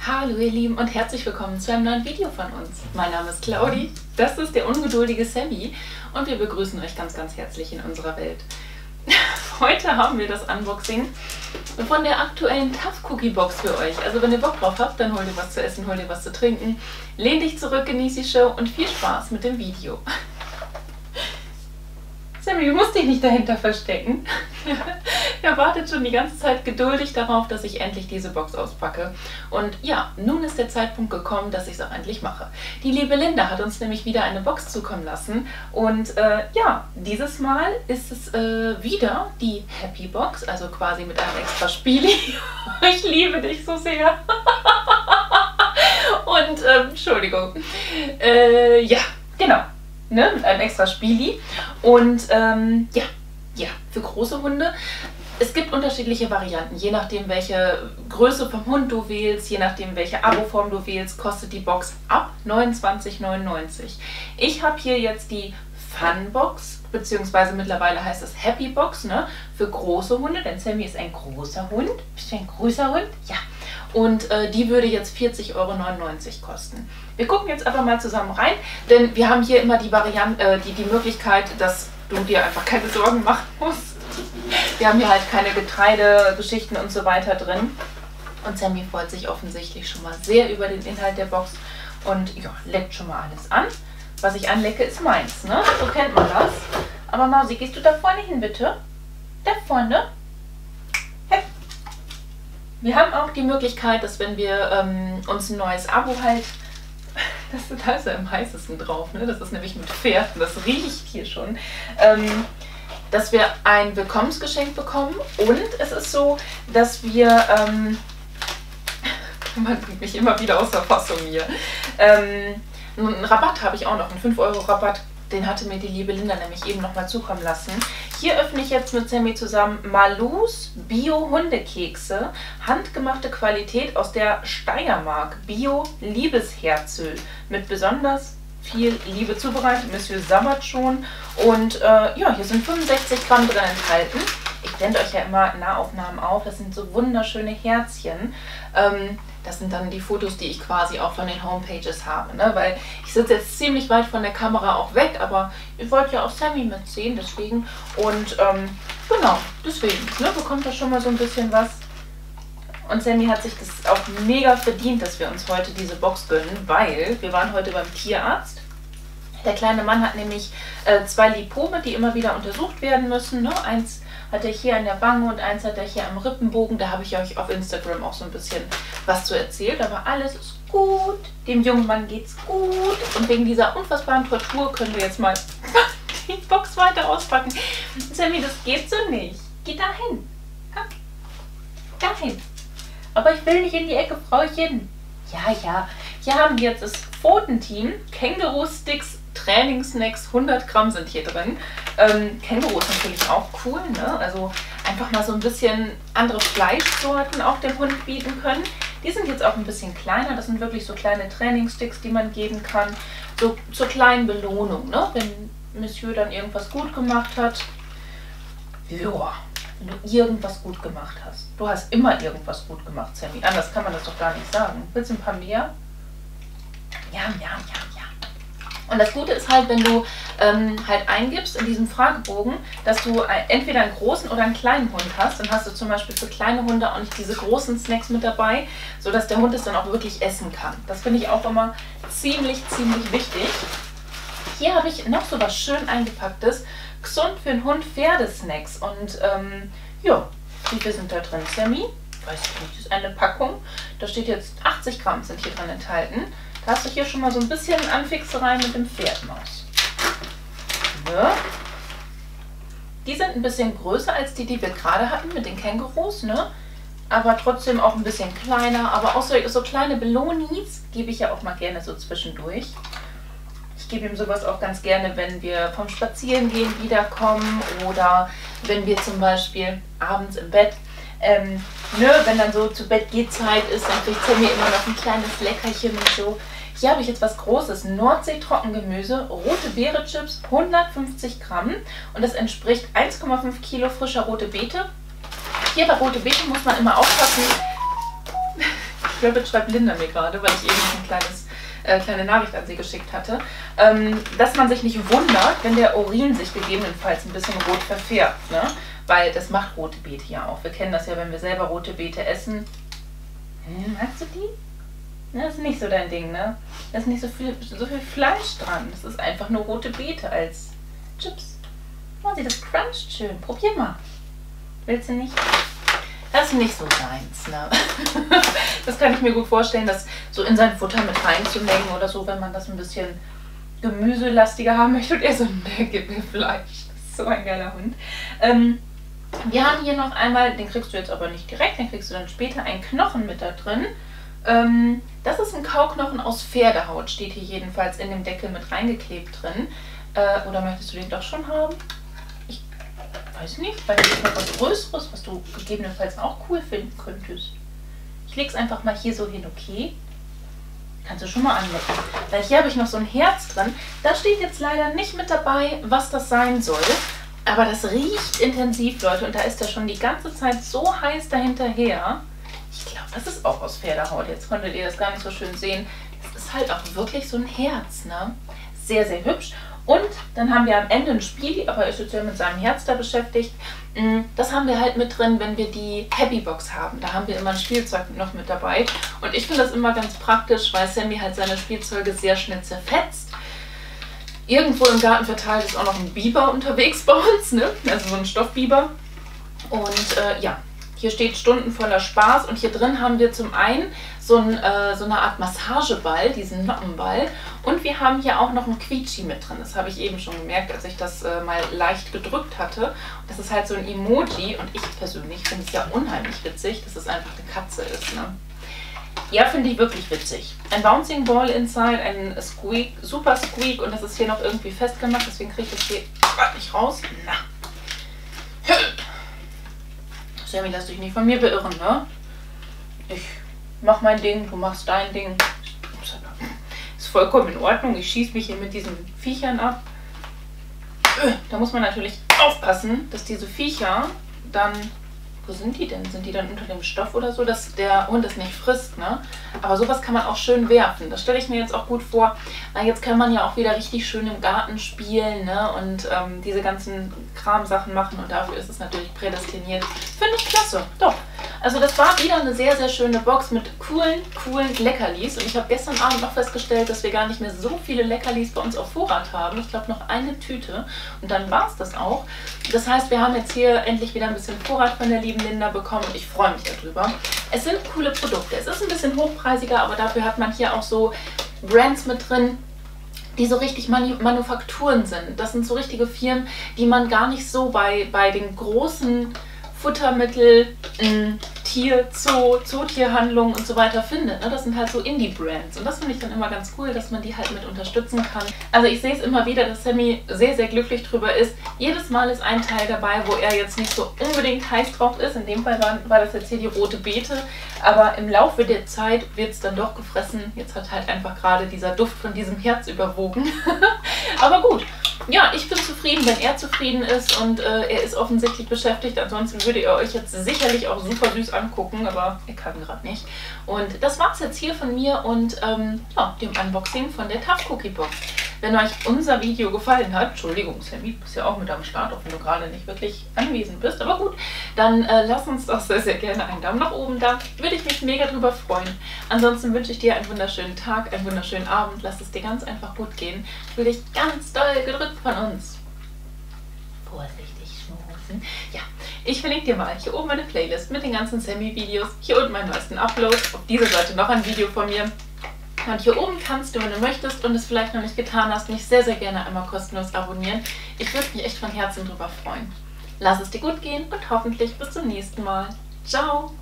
Hallo ihr Lieben und herzlich willkommen zu einem neuen Video von uns. Mein Name ist Claudi, das ist der ungeduldige Sammy und wir begrüßen euch ganz, ganz herzlich in unserer Welt. Heute haben wir das Unboxing von der aktuellen Tough Cookie Box für euch. Also wenn ihr Bock drauf habt, dann hol dir was zu essen, hol dir was zu trinken, lehn dich zurück, genieß die Show und viel Spaß mit dem Video. Sammy, du musst dich nicht dahinter verstecken. Er wartet schon die ganze Zeit geduldig darauf, dass ich endlich diese Box auspacke. Und ja, nun ist der Zeitpunkt gekommen, dass ich es auch endlich mache. Die liebe Linda hat uns nämlich wieder eine Box zukommen lassen. Und ja, dieses Mal ist es wieder die Happy Box, also quasi mit einem extra Spieli. Ich liebe dich so sehr. Und Entschuldigung. Ja, genau. Ne, mit einem extra Spieli. Und ja, für große Hunde. Es gibt unterschiedliche Varianten, je nachdem welche Größe vom Hund du wählst, je nachdem welche Abo-Form du wählst, kostet die Box ab 29,99 €. Ich habe hier jetzt die Fun Box, beziehungsweise mittlerweile heißt es Happy Box, ne, für große Hunde, denn Sammy ist ein großer Hund. Bist du ein großer Hund? Ja. Und die würde jetzt 40,99 € kosten. Wir gucken jetzt aber mal zusammen rein, denn wir haben hier immer die Variante, die Möglichkeit, dass du dir einfach keine Sorgen machen musst. Wir haben hier halt keine Getreidegeschichten und so weiter drin. Und Sammy freut sich offensichtlich schon mal sehr über den Inhalt der Box und ja, leckt schon mal alles an. Was ich anlecke, ist meins, ne? So kennt man das. Aber Mausi, gehst du da vorne hin, bitte? Da vorne? Hey. Wir haben auch die Möglichkeit, dass wenn wir uns ein neues Abo halt... Da ist er am heißesten drauf, ne? Das ist nämlich mit Pferden, das riecht hier schon. Dass wir ein Willkommensgeschenk bekommen und es ist so, dass wir, man bringt mich immer wieder aus der Fassung hier, einen Rabatt habe ich auch noch, einen 5 € Rabatt, den hatte mir die liebe Linda nämlich eben noch mal zukommen lassen. Hier öffne ich jetzt mit Sammy zusammen Malus Bio Hundekekse, handgemachte Qualität aus der Steiermark, Bio Liebesherzöl, mit besonders viel Liebe zubereitet, Monsieur Sabbat schon. Und ja, hier sind 65 Gramm drin enthalten. Ich blende euch ja immer Nahaufnahmen auf. Das sind so wunderschöne Herzchen. Das sind dann die Fotos, die ich quasi auch von den Homepages habe. Ne? Weil ich sitze jetzt ziemlich weit von der Kamera auch weg, aber ihr wollt ja auch Sammy mitsehen, deswegen. Und genau, deswegen ne, bekommt ihr schon mal so ein bisschen was. Und Sammy hat sich das auch mega verdient, dass wir uns heute diese Box gönnen, weil wir waren heute beim Tierarzt. Der kleine Mann hat nämlich 2 Lipome, die immer wieder untersucht werden müssen. Ne? Eins hat er hier an der Wange und eins hat er hier am Rippenbogen. Da habe ich euch auf Instagram auch so ein bisschen was zu erzählt. Aber alles ist gut. Dem jungen Mann geht's gut. Und wegen dieser unfassbaren Tortur können wir jetzt mal die Box weiter auspacken. Sammy, das geht so nicht. Geh dahin. Dahin. Aber ich will nicht in die Ecke, Frauchen. Ja, ja. Hier haben wir jetzt das Pfotenteam. Känguru-Sticks, Trainingssnacks, 100 Gramm sind hier drin. Känguru ist natürlich auch cool, ne? Also einfach mal so ein bisschen andere Fleischsorten auch dem Hund bieten können. Die sind jetzt auch ein bisschen kleiner. Das sind wirklich so kleine Trainingssticks, die man geben kann. So zur kleinen Belohnung, ne? Wenn Monsieur dann irgendwas gut gemacht hat. Ja. Wenn du irgendwas gut gemacht hast. Du hast immer irgendwas gut gemacht, Sammy. Anders kann man das doch gar nicht sagen. Willst du ein paar mehr? Ja, ja, ja, ja. Und das Gute ist halt, wenn du halt eingibst in diesem Fragebogen, dass du entweder einen großen oder einen kleinen Hund hast. Dann hast du zum Beispiel für kleine Hunde auch nicht diese großen Snacks mit dabei, sodass der Hund es dann auch wirklich essen kann. Das finde ich auch immer ziemlich, ziemlich wichtig. Hier habe ich noch so was schön eingepacktes. Gesund für den Hund Pferdesnacks. Und ja, wie viel sind da drin, Sammy? Weiß ich nicht, das ist eine Packung. Da steht jetzt 80 Gramm sind hier drin enthalten. Da hast du hier schon mal so ein bisschen Anfixerei mit dem Pferdmaus. Ja. Die sind ein bisschen größer als die, die wir gerade hatten mit den Kängurus, ne? Aber trotzdem auch ein bisschen kleiner. Aber auch so kleine Belonis gebe ich ja auch mal gerne so zwischendurch. Ich gebe ihm sowas auch ganz gerne, wenn wir vom Spazierengehen wiederkommen oder wenn wir zum Beispiel abends im Bett, wenn dann so zu Bett-Geh-Zeit ist, dann kriegt er mir immer noch ein kleines Leckerchen und so. Hier habe ich jetzt was Großes, Nordsee-Trockengemüse, rote Beere-Chips, 150 Gramm und das entspricht 1,5 Kilo frischer rote Beete. Hier bei rote Beete muss man immer aufpassen, Rabbit schreibt Linda mir gerade, weil ich eben eine kleine Nachricht an sie geschickt hatte, dass man sich nicht wundert, wenn der Urin sich gegebenenfalls ein bisschen rot verfärbt, ne? Weil das macht rote Beete ja auch. Wir kennen das ja, wenn wir selber rote Beete essen. Magst du die? Das ist nicht so dein Ding, ne? Da ist nicht so viel Fleisch dran. Das ist einfach nur rote Beete als Chips. Oh, sie das cruncht schön. Probier mal. Willst du nicht? Das ist nicht so seins, ne? Das kann ich mir gut vorstellen, das so in sein Futter mit reinzumengen oder so, wenn man das ein bisschen gemüselastiger haben möchte. Und er so, ne, gib mir Fleisch. Das ist so ein geiler Hund. Wir haben hier noch einmal, den kriegst du jetzt aber nicht direkt, den kriegst du dann später, einen Knochen mit da drin. Das ist ein Kauknochen aus Pferdehaut, steht hier jedenfalls in dem Deckel mit reingeklebt drin. Oder möchtest du den doch schon haben? Ich weiß nicht, weil das ist noch was Größeres, was du gegebenenfalls auch cool finden könntest. Ich lege es einfach mal hier so hin, okay? Kannst du schon mal anlecken. Weil hier habe ich noch so ein Herz drin. Da steht jetzt leider nicht mit dabei, was das sein soll. Aber das riecht intensiv, Leute. Und da ist er schon die ganze Zeit so heiß dahinterher. Ich glaube, das ist auch aus Pferdehaut. Jetzt konntet ihr das gar nicht so schön sehen. Das ist halt auch wirklich so ein Herz, ne? Sehr, sehr hübsch. Und dann haben wir am Ende ein Spiel, aber er ist jetzt ja mit seinem Herz da beschäftigt. Das haben wir halt mit drin, wenn wir die Happy Box haben. Da haben wir immer ein Spielzeug noch mit dabei. Und ich finde das immer ganz praktisch, weil Sammy halt seine Spielzeuge sehr schnell zerfetzt. Irgendwo im Garten verteilt ist auch noch ein Biber unterwegs bei uns, ne? Also so ein Stoffbiber. Und ja, hier steht Stunden voller Spaß. Und hier drin haben wir zum einen so eine Art Massageball, diesen Noppenball. Und wir haben hier auch noch ein Quietschi mit drin. Das habe ich eben schon gemerkt, als ich das mal leicht gedrückt hatte. Und das ist halt so ein Emoji. Und ich persönlich finde es ja unheimlich witzig, dass es einfach eine Katze ist, ne? Ja, finde ich wirklich witzig. Ein Bouncing Ball inside, ein Squeak, Super Squeak und das ist hier noch irgendwie festgemacht, deswegen kriege ich das hier nicht raus. Na. Sammy, lass dich nicht von mir beirren, ne? Ich mach mein Ding, du machst dein Ding. Ist vollkommen in Ordnung. Ich schieße mich hier mit diesen Viechern ab. Da muss man natürlich aufpassen, dass diese Viecher dann... Wo sind die denn? Sind die dann unter dem Stoff oder so, dass der Hund es nicht frisst, ne? Aber sowas kann man auch schön werfen. Das stelle ich mir jetzt auch gut vor. Weil jetzt kann man ja auch wieder richtig schön im Garten spielen, ne? Und diese ganzen Kramsachen machen. Und dafür ist es natürlich prädestiniert. Finde ich klasse. Doch. Also das war wieder eine sehr, sehr schöne Box mit coolen Leckerlis. Und ich habe gestern Abend noch festgestellt, dass wir gar nicht mehr so viele Leckerlis bei uns auf Vorrat haben. Ich glaube noch eine Tüte. Und dann war es das auch. Das heißt, wir haben jetzt hier endlich wieder ein bisschen Vorrat von der lieben Linda bekommen. Und ich freue mich darüber. Es sind coole Produkte. Es ist ein bisschen hochpreisiger, aber dafür hat man hier auch so Brands mit drin, die so richtig Manufakturen sind. Das sind so richtige Firmen, die man gar nicht so bei den großen Futtermittel, Zootierhandlungen und so weiter findet. Ne? Das sind halt so Indie-Brands und das finde ich dann immer ganz cool, dass man die halt mit unterstützen kann. Also ich sehe es immer wieder, dass Sammy sehr, sehr glücklich drüber ist. Jedes Mal ist ein Teil dabei, wo er jetzt nicht so unbedingt heiß drauf ist. In dem Fall war das jetzt hier die rote Beete, aber im Laufe der Zeit wird es dann doch gefressen. Jetzt hat halt einfach gerade dieser Duft von diesem Herz überwogen. Aber gut. Ja, ich bin zufrieden, wenn er zufrieden ist und er ist offensichtlich beschäftigt. Ansonsten würdet ihr euch jetzt sicherlich auch super süß angucken, aber er kann gerade nicht. Und das war's jetzt hier von mir und ja, dem Unboxing von der Tough Cookie Box. Wenn euch unser Video gefallen hat, Entschuldigung Sammy, du bist ja auch mit am Start, auch wenn du gerade nicht wirklich anwesend bist, aber gut, dann lasst uns doch sehr, sehr gerne einen Daumen nach oben da. Würde ich mich mega drüber freuen. Ansonsten wünsche ich dir einen wunderschönen Tag, einen wunderschönen Abend. Lass es dir ganz einfach gut gehen. Ich will dich ganz doll gedrückt von uns. Vorsichtig schmusen. Ja, ich verlinke dir mal hier oben meine Playlist mit den ganzen Sammy-Videos. Hier unten meinen neuesten Upload. Auf dieser Seite noch ein Video von mir. Und hier oben kannst du, wenn du möchtest und es vielleicht noch nicht getan hast, mich sehr, sehr gerne einmal kostenlos abonnieren. Ich würde mich echt von Herzen drüber freuen. Lass es dir gut gehen und hoffentlich bis zum nächsten Mal. Ciao!